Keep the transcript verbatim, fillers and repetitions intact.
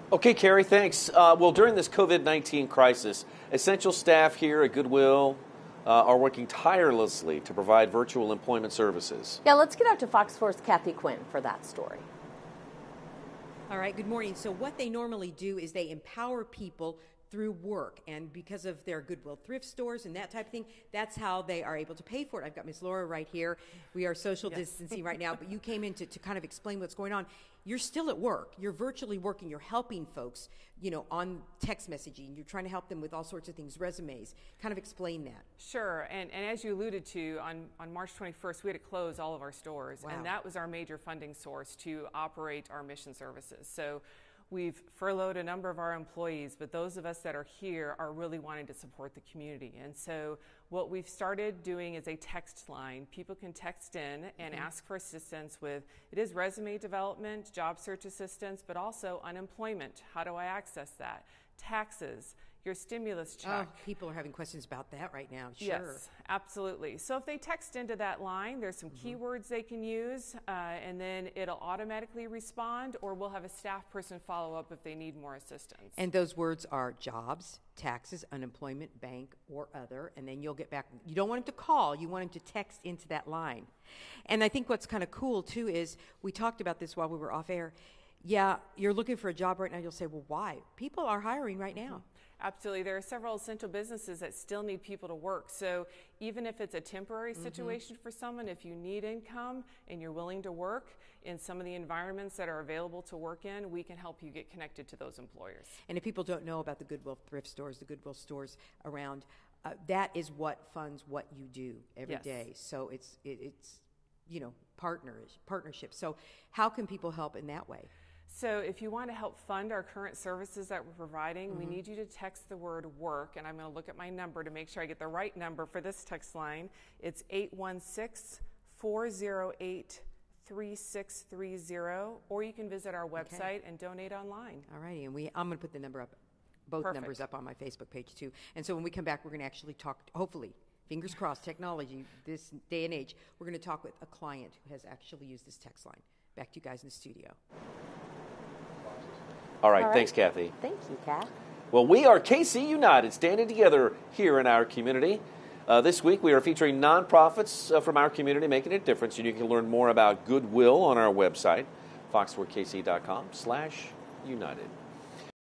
Okay, Carrie, thanks. Uh, well, during this COVID nineteen crisis, essential staff here at Goodwill uh, are working tirelessly to provide virtual employment services. Yeah, let's get out to Fox four's Kathy Quinn for that story. All right, good morning. So what they normally do is they empower people through work, and because of their Goodwill thrift stores and that type of thing, that's how they are able to pay for it. I've got Miss Laura right here. We are social yes. distancing right now, but you came in to, to kind of explain what's going on. You're still at work. You're virtually working. You're helping folks, you know, on text messaging. You're trying to help them with all sorts of things, resumes. Kind of explain that. Sure, and, and as you alluded to, on, on March twenty-first, we had to close all of our stores, wow. and that was our major funding source to operate our mission services. So we've furloughed a number of our employees, but those of us that are here are really wanting to support the community. And so what we've started doing is a text line. People can text in and mm-hmm. ask for assistance with, it is resume development, job search assistance, but also unemployment. How do I access that? Taxes, your stimulus check. Oh, people are having questions about that right now, sure. Yes, absolutely. So if they text into that line, there's some mm-hmm. keywords they can use, uh, and then it'll automatically respond, or we'll have a staff person follow up if they need more assistance. And those words are jobs, taxes, unemployment, bank, or other, and then you'll get back. You don't want them to call, you want them to text into that line. And I think what's kind of cool, too, is we talked about this while we were off air. Yeah, you're looking for a job right now, you'll say, well, why? People are hiring right now. Absolutely. There are several essential businesses that still need people to work. So even if it's a temporary mm-hmm. situation for someone, if you need income and you're willing to work in some of the environments that are available to work in, we can help you get connected to those employers. And if people don't know about the Goodwill thrift stores, the Goodwill stores around, uh, that is what funds what you do every yes. day. So it's, it, it's you know, partners, partnership. So how can people help in that way? So if you want to help fund our current services that we're providing, mm-hmm. we need you to text the word work, and I'm going to look at my number to make sure I get the right number for this text line. It's eight one six, four oh eight, three six three zero, or you can visit our website okay. and donate online. All righty, and we, I'm going to put the number up, both Perfect. numbers up on my Facebook page too. And so when we come back, we're going to actually talk, hopefully, fingers crossed, technology, this day and age, we're going to talk with a client who has actually used this text line. Back to you guys in the studio. All right, All right. Thanks, Kathy. Thank you, Kat. Well, we are K C United, standing together here in our community. Uh, this week, we are featuring nonprofits uh, from our community making a difference, and you can learn more about Goodwill on our website, fox four k c dot com slash united.